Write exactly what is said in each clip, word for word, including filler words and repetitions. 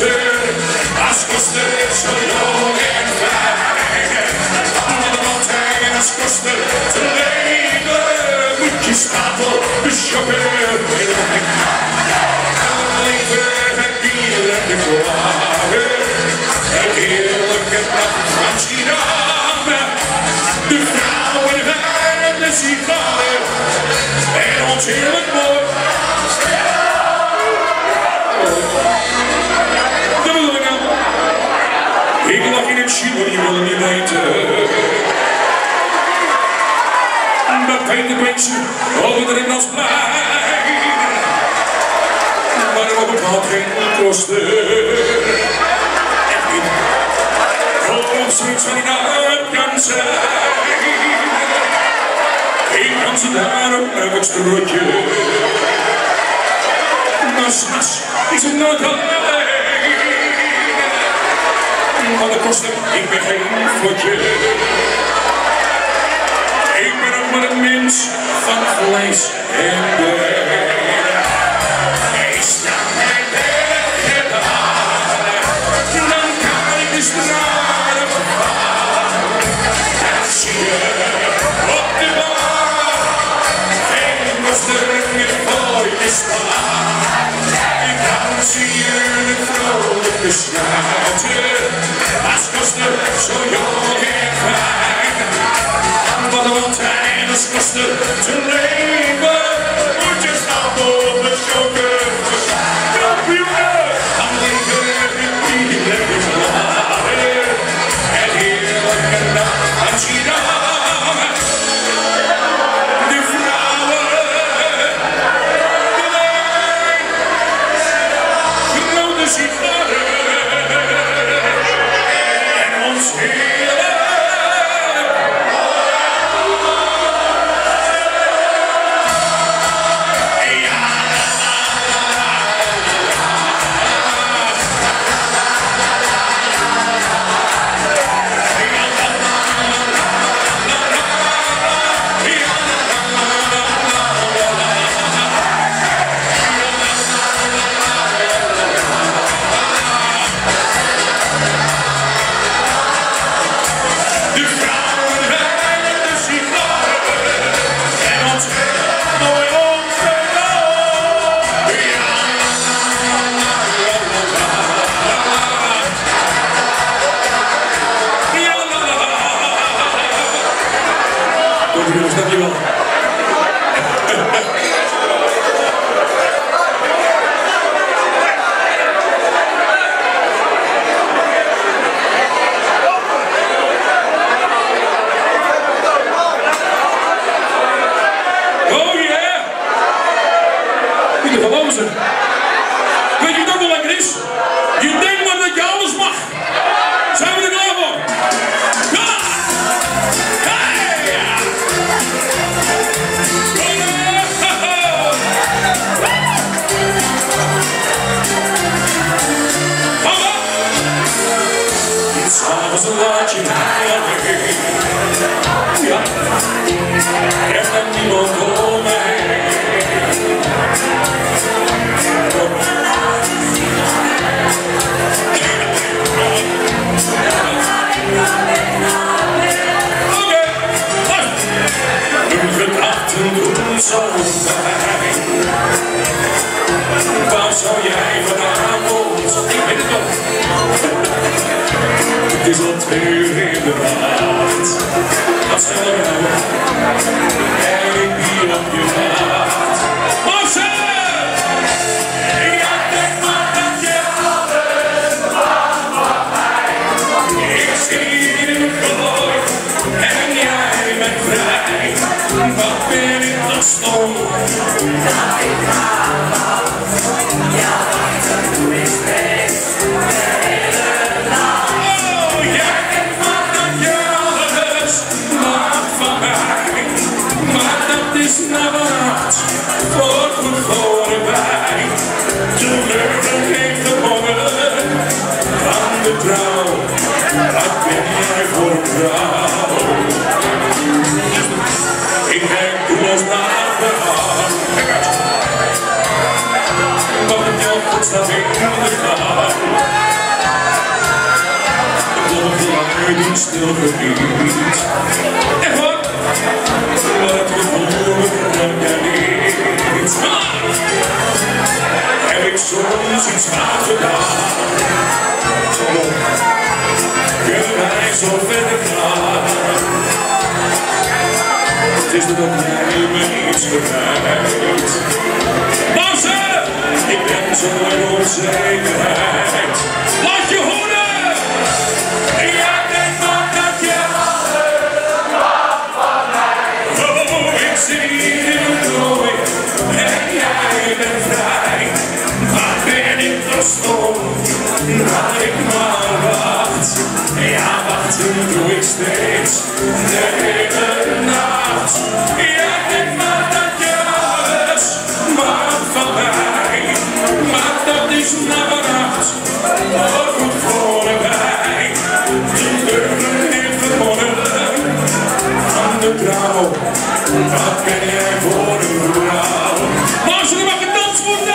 als koste zo jong en fijn. Onder de mountain, als koste te leven, moet je stapel beschoppen in de hek. Leven het bier en de klaren, het heerlijke nacht van Schiedam. De vrouwen, de wijn en de sigaren, en ons heerlijk mooi. Ik lag in het Chile, je wil het niet weten. Dat peet een beetje over de Rindelsplein. Maar er ook bepaald geen kosten. Echt niet. Of zoiets van die naam kan zijn. Ik kan ze daar op elk strootje. Maar s'nachts is het nooit alleen. Maar de kosten, ik ben geen vlotje. Ik ben ook maar een mens van vlees en been. Is dat mijn werk gedaan, dan kan ik de straat op gaan. En zie je op de bar, geen kosten meer voor je staan. En dan zie je de vrolijke schuiten. Als koste zo jong en fijn. Wat een mountain, als koste te leven, moet je stapel beschokken. Kampioenen, dan leven in die leven klaren. En heerlijke nacht van Schiedam. De vrouwen, de wijn, grote sigaren. Jongens, dankjewel. Oh yeah! Niet te geloven. Weet je wat ook wel lekker is? Je denkt maar dat je alles mag. Zijn we er klaar voor? Ja! S'avonds laat je mij alleen. Ja, er gaat niemand om me heen. Oké, uw gedachten doen zo pijn. Waar zou jij vanavond? Ik weet het nog. Het is al twee uur in de nacht. Wat sneller nou? En ik hier op je wacht. Marcel! Ja, denk maar dat je alles mag van mij. Ik zie in het gooi en jij bent vrij. Wat ben ik toch stom? Dat ik ga af. Ja, dat doe ik steeds. My geniet. En wat? Wat gevoel kan jij niet. Heb ik soms iets fout gedaan? Kunnen wij zo verder gaan? Het is dat ook jij me iets verwijt. Bouwse! Ik ben zo in onzekerheid. Laat je horen! Ja, denk maar dat je alles mag van mij. Oh, ik zie in het dooi en jij bent vrij. Maar ben ik toch stom dat ik maar wacht? Ja, wachten doe ik steeds de hele nacht. Ja, denk maar dat je alles mag van mij. Maar dat is nacht, oh goed voorbij. De burger heeft gewonnen van de trouw. Wat ben jij voor een vrouw? Maar ze mag gedanst worden!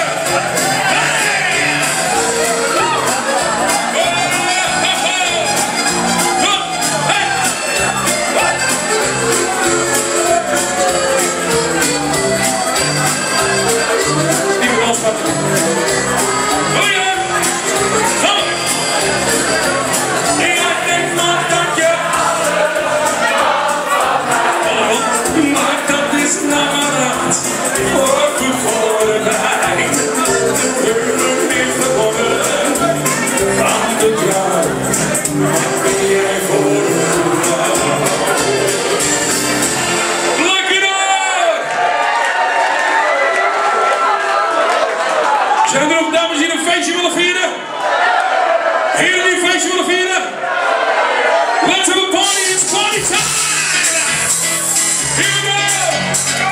Zijn er nog dames die een feestje willen vieren? Heren die een feestje willen vieren? Let's have a party, it's party time! Here we go!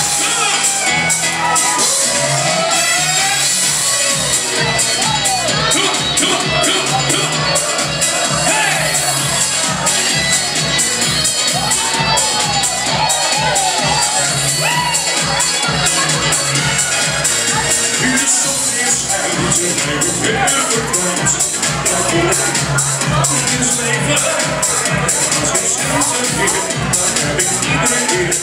Come on, come on, come on, come on! Hey! You're so excited to make a difference. This leven, als ik zelf vergeet, dan heb ik iedere keer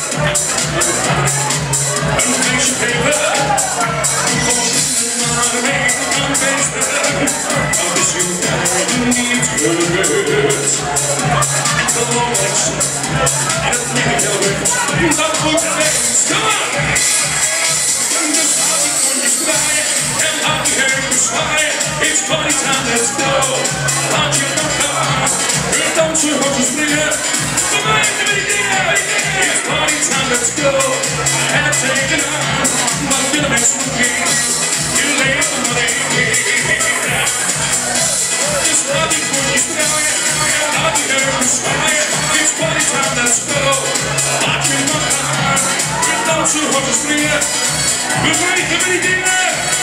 een feestje geven. Gewoon maar mee kan feesten, als je mij niet gebeurt. Ik geloof ik zo, en het neem ik heel goed, dat moet feest. Come on! Dus laat die kontjes draaien en laat die heupen zwaaien. It's party time, let's go. Laat je nog gaan, we dansen, hoog springen. Kom maar even met die dingen. It's party time, let's go. En het tegen aan, wat willen mensen nog meer? Je leeft nog maar één keer. Dus laat die kontjes draaien en laat die heupen zwaaien. It's party time, let's go. Laat je nog gaan, we dansen, hoog springen. We weten met die dingen.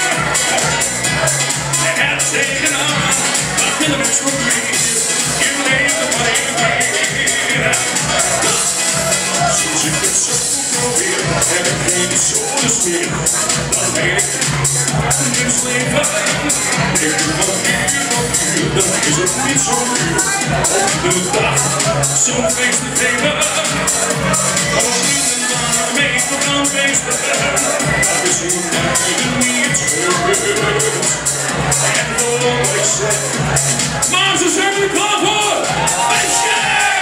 En het tegenaan, wat willen mensen nog meer? Je leeft nog maar één keer. Sinds ik het zo probeer, heb ik geen zones meer. Dan weet ik, dus leven. Ik doe van uur op uur, dan is het niet zo duur. Op de dag, zo'n feest te geven. Als vrienden maar mee tot aan feesten. Dat is hoe mij niet gebeurt. En wat ik zeg, maar ze zijn er klaar voor. Feestje!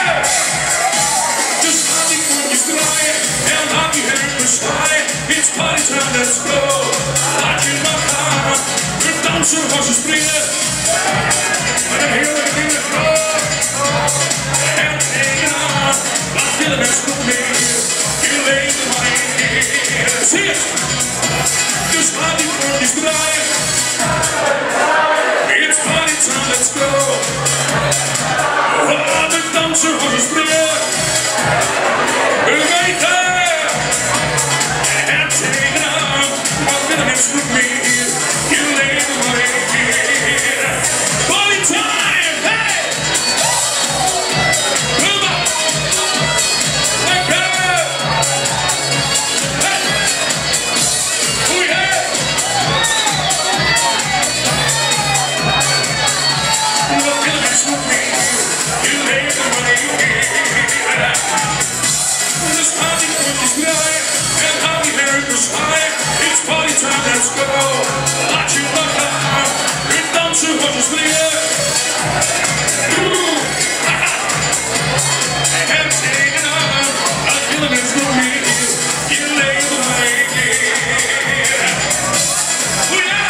Dus laat die kontjes draaien en laat die heupen zwaaien. It's party time, let's go. Laat je maar gaan, we dansen als we springen. Met een heerlijke dingen groot. En tegenaan, wat willen mensen nog meer? Je leeft er maar één keer. Zie het! Dus laat die kontjes draaien. It's party time, let's go. Oh, we dansen als we springen. We weten. En tegenaan, wat willen mensen nog meer? Je leeft er maar één keer. Party time, hey! Come on! Lekker! Hey! Goeie! laat je wakker, weer dansen wat je springen. Ik heb tegen aan, dat willen mensen nog meer, je leven mee. Oh ja,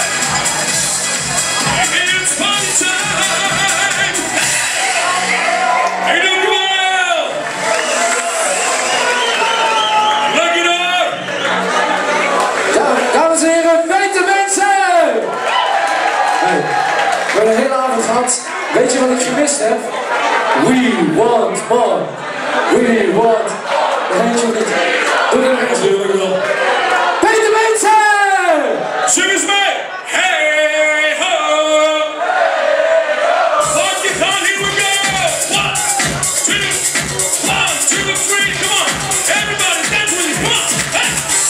it's party time. Hey, doe het wel. Lekker daar. Ja, dames en heren, beter mensen! Hey, we hebben een hele avond gehad. Weet je wat ik gemist heb? We want more. We want. Dat weet je niet. Doe het nog eens. Natuurlijk wel. Beter mensen! Zing eens mee. Hey ho. Laat je gaan, here we go. One, two, one, two, three, come on. Everybody dance with me, come on. Hey.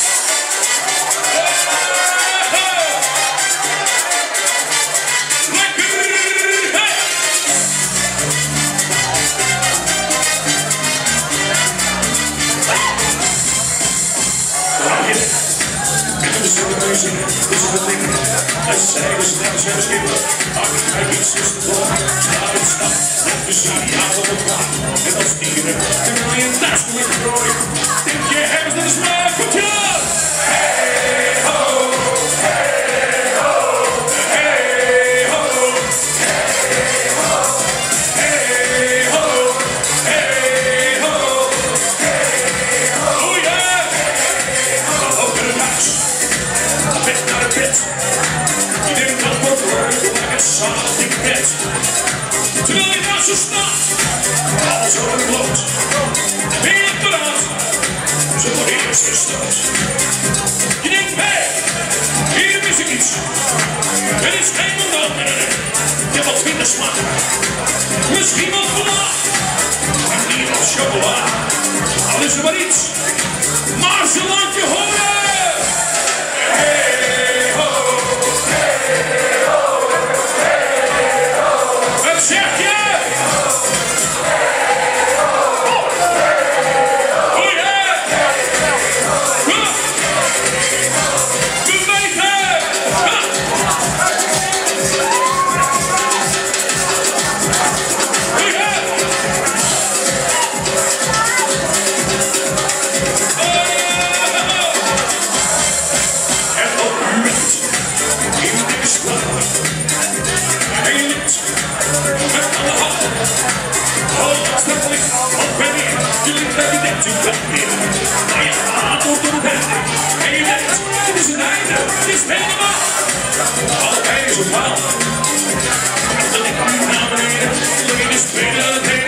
This is the thing. I say this never says give up. I guess this is the one. Stop and stop. Let me see the out of the clock. And I'll steal it. The million that's the way to go. Think your hands to the smile. Come on. Hey ho. Hey ho. Hey ho. Hey ho. Hey ho. Hey ho. Hey ho. Oh yeah. Open the house. Bit not a bit. You didn't come for words like a solid bit. Terwijl je nou zo staat, alles over de bloot. Ben je paraat? Zo voor de eerste stoot. Je denkt, hé, hey, hier mis ik iets. Het is geen moment meer. Je hebt wat minder smaak. Misschien wat vandaag. Maar niet wat chocola. Al is er maar iets. Maar zolang je horen. Het is een einde, het is helemaal. Altijd is het wel. Dan ik kom naar beneden, look at this